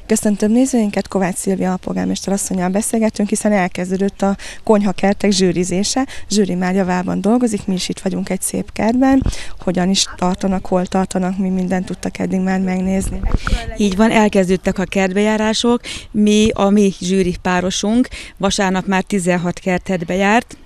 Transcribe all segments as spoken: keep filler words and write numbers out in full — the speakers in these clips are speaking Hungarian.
Köszöntöm nézőinket, Kovács Szilvia alpolgármester asszonnyal beszélgetünk, hiszen elkezdődött a konyhakertek zsűrizése. Zsűri már javában dolgozik, mi is itt vagyunk egy szép kertben. Hogyan is tartanak, hol tartanak, mi mindent tudtak eddig már megnézni? Így van, elkezdődtek a kertbejárások. Mi, a mi zsűri párosunk vasárnap már tizenhat kertet bejárt,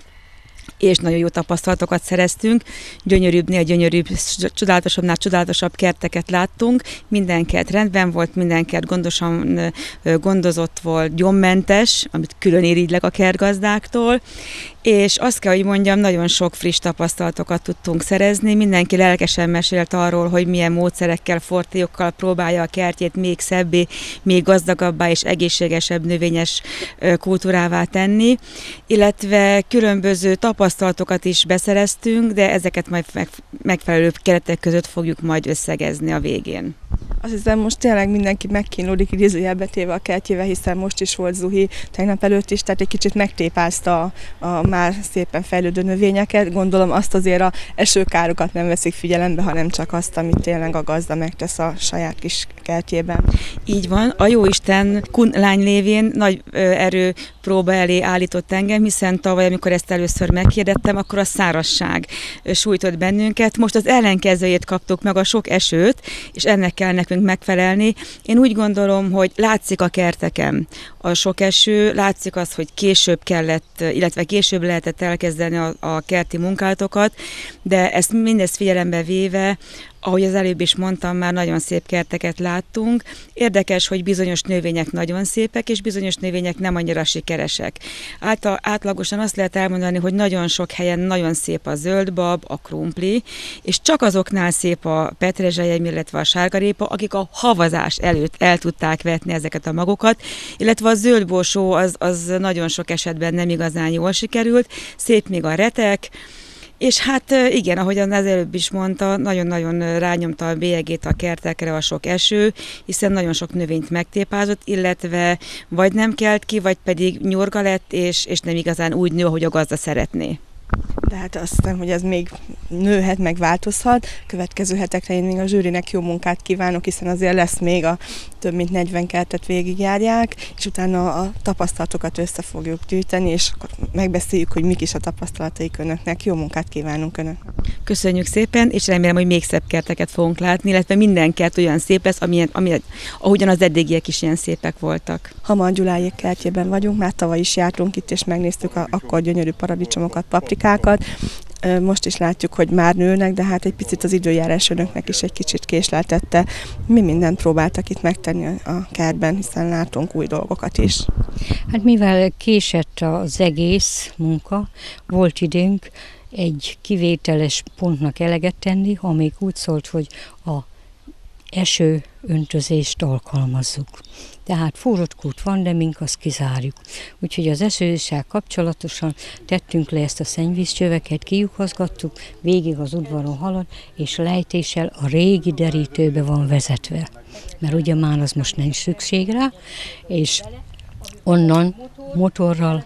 és nagyon jó tapasztalatokat szereztünk. Gyönyörűbbnél gyönyörűbb, csodálatosabbnál csodálatosabb kerteket láttunk. Minden kert rendben volt, minden kert gondosan gondozott volt, gyommentes, amit külön irigylek a kertgazdáktól. És azt kell, hogy mondjam, nagyon sok friss tapasztalatokat tudtunk szerezni. Mindenki lelkesen mesélt arról, hogy milyen módszerekkel, fortéokkal próbálja a kertjét még szebbé, még gazdagabbá és egészségesebb növényes kultúrává tenni. Illetve különböző tapasztalatokat is beszereztünk, de ezeket majd megfelelő keretek között fogjuk majd összegezni a végén. Azt hiszem, most tényleg mindenki megkínlódik idézőjelbe téve a kertjével, hiszen most is volt zuhi, tegnap előtt is, tehát egy kicsit megtépázta a, a már szépen fejlődő növényeket. Gondolom azt azért a esőkárokat nem veszik figyelembe, hanem csak azt, amit tényleg a gazda megtesz a saját kis kertjében. Így van, a jóisten kun lány lévén nagy ö, erő próba elé állított engem, hiszen tavaly, amikor ezt először meghirdettem, akkor a szárazság sújtott bennünket. Most az ellenkezőjét kaptuk meg, a sok esőt, és ennek kell nekünk megfelelni. Én úgy gondolom, hogy látszik a kerteken a sok eső, látszik az, hogy később kellett, illetve később lehetett elkezdeni a, a kerti munkálatokat, de ezt mindezt figyelembe véve, ahogy az előbb is mondtam, már nagyon szép kerteket láttunk. Érdekes, hogy bizonyos növények nagyon szépek, és bizonyos növények nem annyira sikeresek. Által, átlagosan azt lehet elmondani, hogy nagyon sok helyen nagyon szép a zöldbab, a krumpli, és csak azoknál szép a petrezselyem, illetve a sárgarépa, akik a havazás előtt el tudták vetni ezeket a magokat, illetve a zöldborsó az, az nagyon sok esetben nem igazán jól sikerült. Szép még a retek, és hát igen, ahogyan az előbb is mondta, nagyon-nagyon rányomta a bélyegét a kertekre a sok eső, hiszen nagyon sok növényt megtépázott, illetve vagy nem kelt ki, vagy pedig nyorga lett, és, és nem igazán úgy nő, ahogy a gazda szeretné. De hát azt hiszem, hogy ez még nőhet, meg változhat. Következő hetekre én még a zsűrinek jó munkát kívánok, hiszen azért lesz még a több mint negyven kertet végigjárják, és utána a tapasztalatokat össze fogjuk gyűjteni, és akkor megbeszéljük, hogy mik is a tapasztalataik önöknek. Jó munkát kívánunk önöknek. Köszönjük szépen, és remélem, hogy még szebb kerteket fogunk látni, illetve minden kert olyan szép lesz, amilyen, amilyen, ahogyan az eddigiek is ilyen szépek voltak. Hamar Gyuláék kertjében vagyunk, már tavaly is jártunk itt, és megnéztük a, akkor gyönyörű paradicsomokat, paprikákat. Most is látjuk, hogy már nőnek, de hát egy picit az időjárás önöknek is egy kicsit késleltette. Mi mindent próbáltak itt megtenni a kertben, hiszen látunk új dolgokat is. Hát mivel késett az egész munka, volt időnk egy kivételes pontnak eleget tenni, amíg úgy szólt, hogy a eső öntözést alkalmazzuk. Tehát forrott kút van, de mink azt kizárjuk. Úgyhogy az esőzéssel kapcsolatosan tettünk le ezt a szennyvízcsöveket, kilyukazgattuk, végig az udvaron halad, és lejtéssel a régi derítőbe van vezetve. Mert ugye már az most nincs szükség rá, és onnan motorral,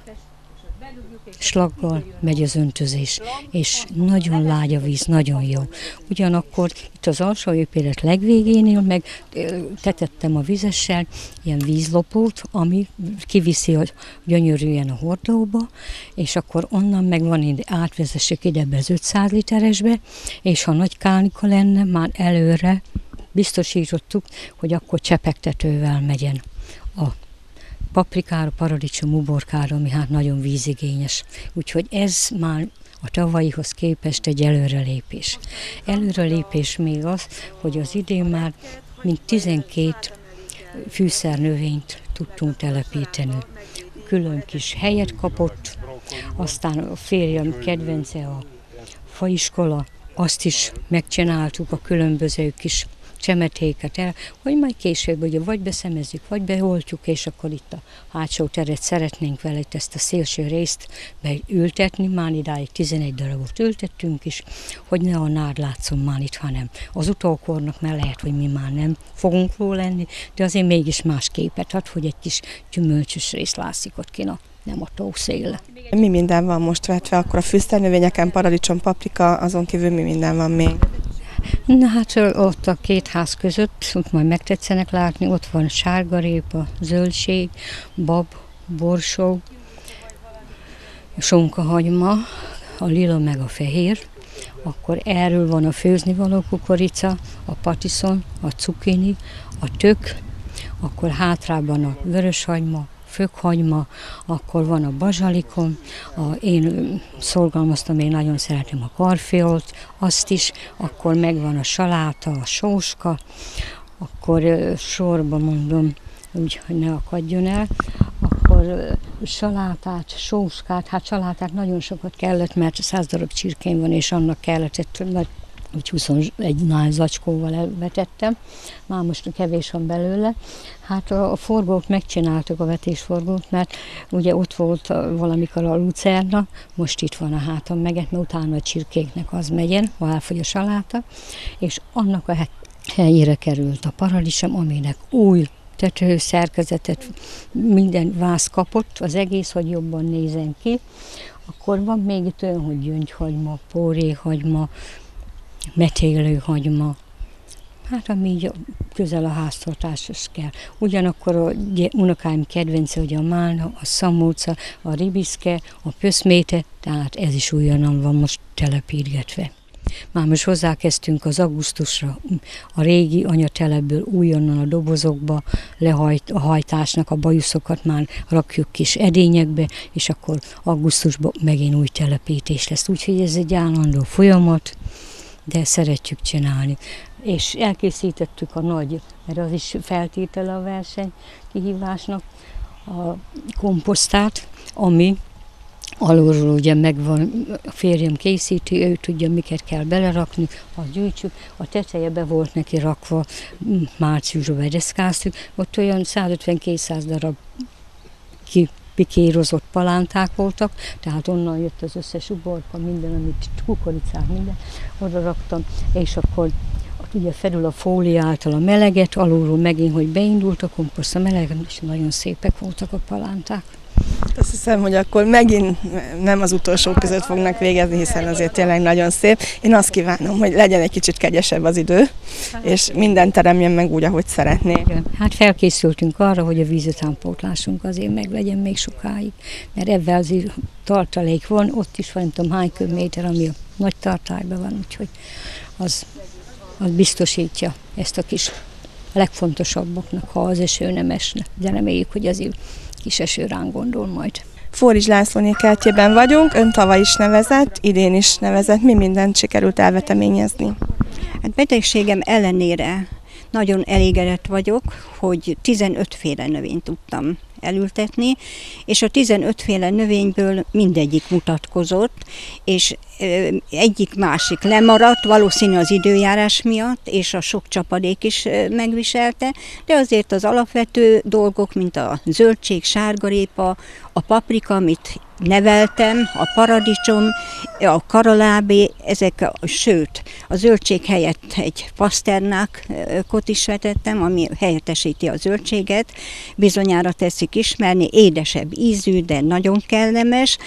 slaggal megy az öntözés, és nagyon lágy a víz, nagyon jó. Ugyanakkor itt az alsó épület legvégénél meg tetettem a vizessel ilyen vízlopót, ami kiviszi a, gyönyörűen a hordóba, és akkor onnan meg van ide, átvezessük ide be az ötszáz literesbe, és ha nagy kánika lenne, már előre biztosítottuk, hogy akkor csepegtetővel megyen a paprikára, paradicsom, uborkára, ami hát nagyon vízigényes. Úgyhogy ez már a tavalyihoz képest egy előrelépés. Előrelépés még az, hogy az idén már mint tizenkét fűszernövényt tudtunk telepíteni. Külön kis helyet kapott, aztán a férjem kedvence a faiskola, azt is megcsináltuk, a különböző kis csemetéket el, hogy majd később ugye vagy beszemezzük, vagy beoltjuk, és akkor itt a hátsó teret szeretnénk vele ezt a szélső részt beültetni, már idáig tizenegy darabot ültettünk is, hogy ne a nád látszom már itt, hanem az utókornak, mert lehet, hogy mi már nem fogunk róla lenni, de azért mégis más képet ad, hogy egy kis gyümölcsös rész látszik ott kina, nem a tó széle. Mi minden van most vetve, akkor a fűszernövényeken, paradicsom, paprika, azon kívül mi minden van még? Na hát ott a két ház között, ott majd megtetszenek látni, ott van sárgarépa, zöldség, bab, borsó, sonkahagyma, a lila meg a fehér. Akkor erről van a főznivaló kukorica, a patiszon, a cukini, a tök, akkor hátrában a vöröshagyma, fökhagyma, akkor van a bazsalikom, a, én szorgalmaztam, én nagyon szeretem a karfiolt, azt is, akkor megvan a saláta, a sóska, akkor sorba mondom, úgy, hogy ne akadjon el, akkor salátát, sóskát, hát salátát nagyon sokat kellett, mert száz darab csirkén van, és annak kellett, úgy huszonegy zacskóval elvetettem, már most kevés van belőle. Hát a, a forgót megcsináltuk, a vetésforgót, mert ugye ott volt a, valamikor a lucerna, most itt van a hátam meget, mert utána a csirkéknek az megyen, ha elfogy a saláta, és annak a helyére került a paradicsom, aminek új tető szerkezetet, minden vász kapott, az egész, hogy jobban nézen ki. Akkor van még itt olyan, hogy gyöngyhagyma, póréhagyma, metélőhagyma, hát ami így közel a háztartáshoz kell. Ugyanakkor a unokáim kedvence, hogy a málna, a szamóca, a ribiszke, a pöszméte, tehát ez is újonnan van most telepítgetve. Már most hozzákezdtünk az augusztusra, a régi anyatelepből újonnan a dobozokba lehajt, a hajtásnak a bajuszokat már rakjuk kis edényekbe, és akkor augusztusban megint új telepítés lesz. Úgyhogy ez egy állandó folyamat, de szeretjük csinálni. És elkészítettük a nagy, mert az is feltétele a verseny kihívásnak, a komposztát, ami alulról ugye megvan, a férjem készíti, ő tudja, miket kell belerakni, azt gyűjtsük. A teteje be volt neki rakva, márciusban bedeszkáztuk, ott olyan százötven-kétszáz darab kipikérozott palánták voltak, tehát onnan jött az összes uborka, minden, amit kukoricák, minden, oda raktam, és akkor ugye felül a fóliáltal a meleget, alulról megint, hogy beindult a komposzt a meleg, és nagyon szépek voltak a palánták. Azt hiszem, hogy akkor megint nem az utolsók között fognak végezni, hiszen azért tényleg nagyon szép. Én azt kívánom, hogy legyen egy kicsit kegyesebb az idő, és minden teremjen meg úgy, ahogy szeretnék. Hát felkészültünk arra, hogy a vízutánpótlásunk azért meg legyen még sokáig, mert ebben azért tartalék van, ott is van, nem tudom hány köbméter, ami a nagy tartályban van, úgyhogy az, az biztosítja ezt a kis legfontosabbaknak, ha az eső nem esne. De reméljük, hogy azért kis eső ránk gondol majd. Fórizs Lászlóné kertjében vagyunk, ön tavaly is nevezett, idén is nevezett. Mi mindent sikerült elveteményezni? Hát betegségem ellenére nagyon elégedett vagyok, hogy tizenötféle növényt tudtam elültetni, és a tizenötféle növényből mindegyik mutatkozott, és egyik-másik lemaradt, valószínű az időjárás miatt, és a sok csapadék is megviselte, de azért az alapvető dolgok, mint a zöldség, sárgarépa, a paprika, amit neveltem, a paradicsom, a karalábé, ezek, sőt, a zöldség helyett egy paszternákot is vetettem, ami helyettesíti a zöldséget, bizonyára teszik ismerni, édesebb ízű, de nagyon kellemes.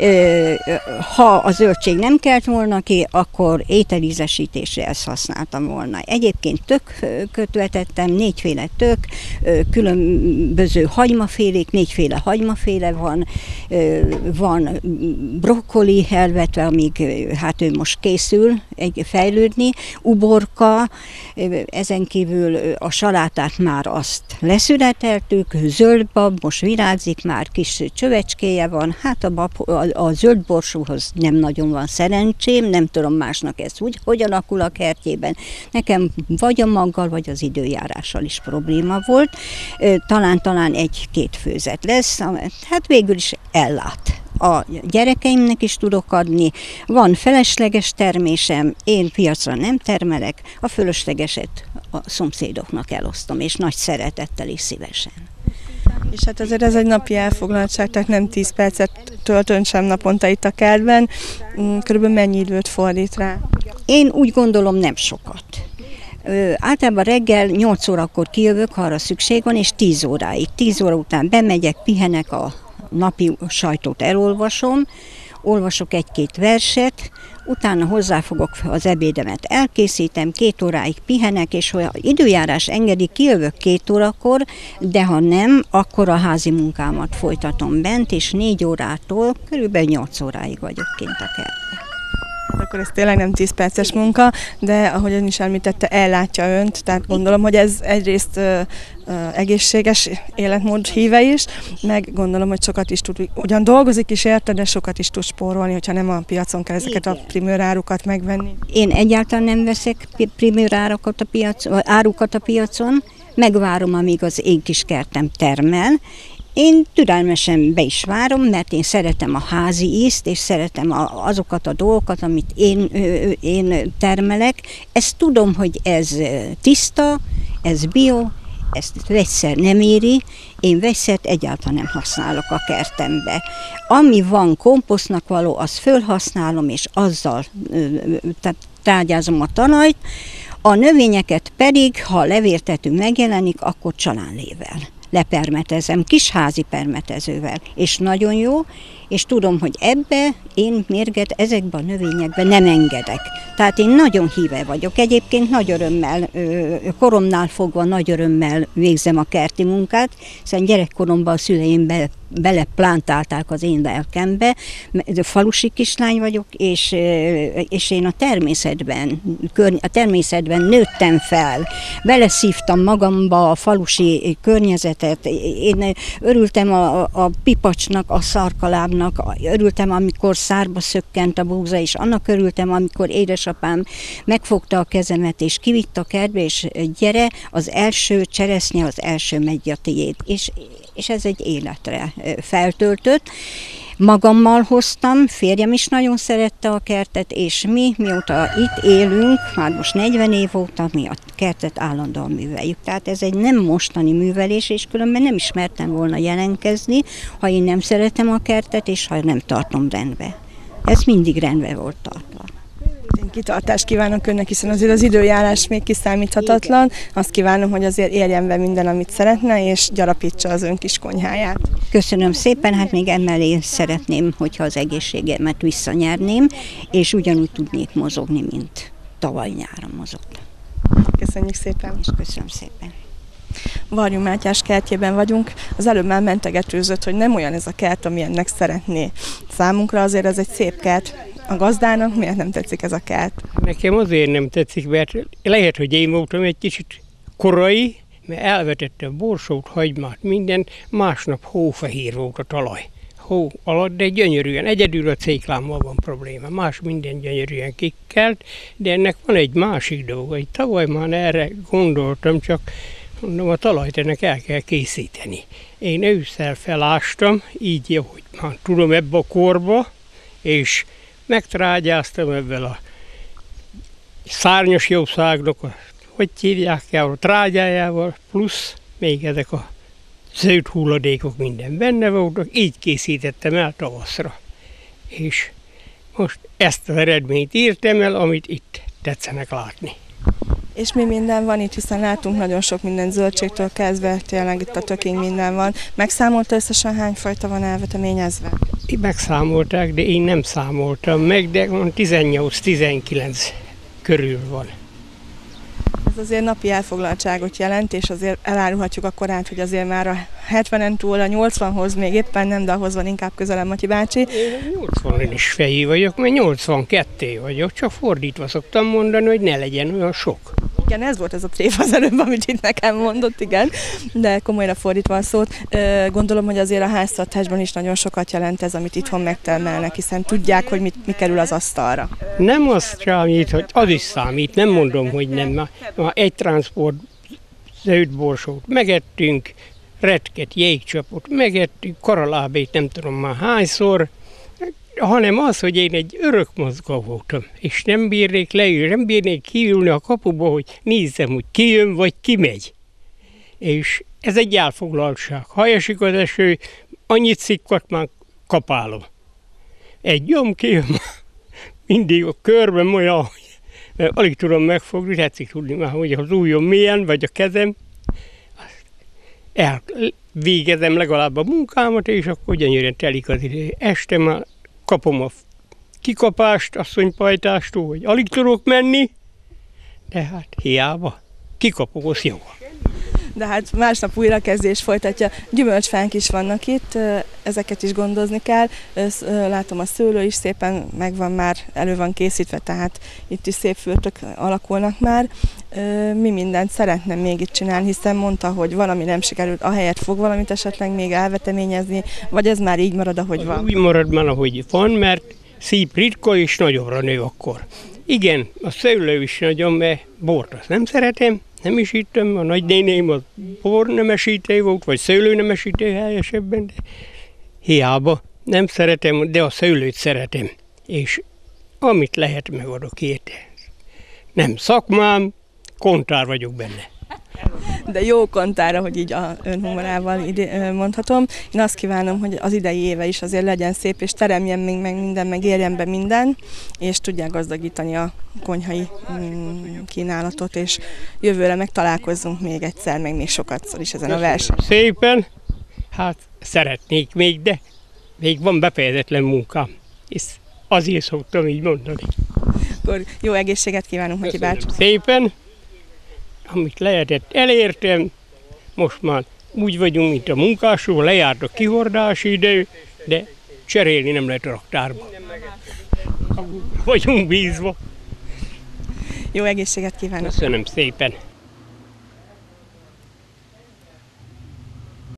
Ha a zöldség nem kelt volna ki, akkor ételízesítésre ezt használtam volna. Egyébként tököt vetettem, négyféle tök, különböző hagymafélék, négyféle hagymaféle van, van brokkoli elvetve, amíg hát ő most készül egy fejlődni, uborka, ezen kívül a salátát már azt leszületeltük, zöldbab, most virágzik, már kis csövecskéje van, hát a, bab, a, a zöld borsóhoz nem nagyon van szerencsém, nem tudom másnak ez úgy, hogy alakul a kertjében. Nekem vagy a maggal, vagy az időjárással is probléma volt, talán-talán egy-két főzet lesz, hát végül is ellát. A gyerekeimnek is tudok adni, van felesleges termésem, én piacra nem termelek, a fölöslegeset a szomszédoknak elosztom, és nagy szeretettel és szívesen. És hát azért ez egy napi elfoglaltság, tehát nem tíz percet töltön sem naponta itt a kertben. Körülbelül mennyi időt fordít rá? Én úgy gondolom, nem sokat. Ö, általában reggel nyolc órakor kijövök, ha arra szükség van, és tíz óráig. tíz óra után bemegyek, pihenek, a napi sajtót elolvasom, olvasok egy-két verset, utána hozzáfogok az ebédemet, elkészítem, két óráig pihenek, és ha időjárás engedi, kijövök két órakor, de ha nem, akkor a házi munkámat folytatom bent, és négy órától körülbelül nyolc óráig vagyok kint a kertben. Akkor ez tényleg nem tíz perces munka, de ahogy ön is említette, ellátja önt, tehát gondolom, hogy ez egyrészt ö, ö, egészséges életmód híve is, meg gondolom, hogy sokat is tud, ugyan dolgozik is érte, de sokat is tud spórolni, hogyha nem a piacon kell ezeket Igen. a primőrárukat megvenni. Én egyáltalán nem veszek primőrárukat a piacon, árukat a piacon, megvárom, amíg az én kis kertem termel. Én türelmesen be is várom, mert én szeretem a házi ízt, és szeretem a, azokat a dolgokat, amit én, én termelek. Ezt tudom, hogy ez tiszta, ez bio, ezt vegyszer nem éri, én vegyszert egyáltalán nem használok a kertembe. Ami van komposztnak való, azt fölhasználom, és azzal tehát tárgyázom a talajt. A növényeket pedig, ha a levéltető megjelenik, akkor csalánlével lepermetezem, kis házi permetezővel, és nagyon jó, és tudom, hogy ebbe én mérget ezekbe a növényekbe nem engedek. Tehát én nagyon híve vagyok. Egyébként nagy örömmel, koromnál fogva nagy örömmel végzem a kerti munkát, hiszen gyerekkoromban a szüleim be, beleplántálták az én lelkembe. Falusi kislány vagyok, és, és én a természetben, a természetben nőttem fel. Beleszívtam magamba a falusi környezetet. Én örültem a, a pipacsnak, a szarkalábnak, örültem, amikor szárba szökkent a búza, és annak örültem, amikor édesapám megfogta a kezemet, és kivitt a kertbe, és gyere, az első cseresznye, az első megy a tiéd. És, és ez egy életre feltöltött. Magammal hoztam, férjem is nagyon szerette a kertet, és mi, mióta itt élünk, már most negyven év óta, mi a kertet állandóan műveljük. Tehát ez egy nem mostani művelés, és különben nem ismertem volna jelentkezni, ha én nem szeretem a kertet, és ha nem tartom rendbe. Ez mindig rendbe volt tartva. Én kitartást kívánok önnek, hiszen azért az időjárás még kiszámíthatatlan. Igen. Azt kívánom, hogy azért érjen be minden, amit szeretne, és gyarapítsa az ön kis konyháját. Köszönöm szépen, hát még emellé szeretném, hogyha az egészségemet visszanyerném, és ugyanúgy tudnék mozogni, mint tavaly nyáron mozogtam. Köszönjük szépen. És köszönöm szépen. Varjú Mátyás kertjében vagyunk. Az előbb már mentegetőzött, hogy nem olyan ez a kert, ami ennek szeretné. Számunkra azért ez egy szép kert. A gazdának miért nem tetszik ez a kert? Nekem azért nem tetszik, mert lehet, hogy én voltam egy kicsit korai, mert elvetettem borsót, hagymát, mindent, másnap hófehér volt a talaj. Hó alatt, de gyönyörűen, egyedül a céklámmal van probléma, más minden gyönyörűen kikelt, de ennek van egy másik dolga, hogy tavaly már erre gondoltam, csak mondom, a talajt ennek el kell készíteni. Én ősszel felástam, így, ahogy már tudom, ebbe a korba, és megtrágyáztam ebben a szárnyas jószágnak, hogy hívják el, a trágyájával, plusz még ezek a zöld hulladékok minden benne voltak, így készítettem el tavaszra. És most ezt az eredményt írtam el, amit itt tetszenek látni. És mi minden van itt, hiszen látunk nagyon sok minden zöldségtől kezdve, tényleg itt a tökény minden van. Megszámolta összesen hány fajta van elveteményezve? Megszámolták, de én nem számoltam meg, de tizennyolc-tizenkilenc körül van. Ez azért napi elfoglaltságot jelent, és azért elárulhatjuk a korát, hogy azért már a hetvenen túl a nyolcvanhoz még éppen nem, de ahhoz van inkább közelem Matyi bácsi. Én nyolcvan is fejű vagyok, mert nyolcvankettő vagyok, csak fordítva szoktam mondani, hogy ne legyen olyan sok. Igen, ez volt ez a tréfa az előbb, amit itt nekem mondott, igen, de komolyra fordítva a szót. Gondolom, hogy azért a háztartásban is nagyon sokat jelent ez, amit itthon megtermelnek, hiszen tudják, hogy mit, mi kerül az asztalra. Nem az számít, hogy az is számít, nem mondom, hogy nem. Ma, ma egy transport zöldborsót megettünk, retket, jégcsapot megettünk, karalábét nem tudom már hányszor, hanem az, hogy én egy örök mozgó voltam, és nem bírnék leülni, nem bírnék kiülni a kapuba, hogy nézzem, hogy ki jön, vagy ki megy. És ez egy elfoglaltság. Ha esik az eső, annyit szikkat már kapálom. Egy gyom kijön, mindig a körben olyan, mert alig tudom megfogni, tetszik tudni már, hogy az ujjom milyen, vagy a kezem. Elvégezem legalább a munkámat, és akkor gyönyörűen telik az idő. Este már kapom a kikapást asszonypajtástól, hogy alig tudok menni, de hát hiába, kikapok, az jó. De hát másnap újrakezdés folytatja. Gyümölcsfánk is vannak itt, ezeket is gondozni kell. Látom, a szőlő is szépen megvan már, elő van készítve, tehát itt is szép fürtök alakulnak már. Mi mindent szeretném még itt csinálni, hiszen mondta, hogy valami nem sikerült, ahelyett fog valamit esetleg még elveteményezni, vagy ez már így marad, ahogy van? Úgy marad már, ahogy van, mert szép ritka és nagyobbra nő akkor. Igen, a szőlő is nagyon, mert bort azt nem szeretem, nem is ittem, a nagynéném a bornemesítő volt, vagy szőlőnemesítő helyesebben, de hiába nem szeretem, de a szőlőt szeretem, és amit lehet megadok érte. Nem szakmám, kontár vagyok benne. De jó kontára, hogy így a önhumorával mondhatom. Én azt kívánom, hogy az idei éve is azért legyen szép, és teremjen még meg minden, meg érjen be minden, és tudják gazdagítani a konyhai kínálatot, és jövőre meg találkozzunk még egyszer, meg még sokatszor is ezen Köszönöm a versenyen. Szépen, hát szeretnék még, de még van befejezetlen munkám, és azért szoktam így mondani. Akkor jó egészséget kívánunk, Matyi bácsi. Szépen, amit lehetett, elértem, most már úgy vagyunk, mint a munkásról, lejárt a kihordási idő, de cserélni nem lehet a raktárba. Vagyunk bízva. Jó egészséget kívánok! Köszönöm szépen!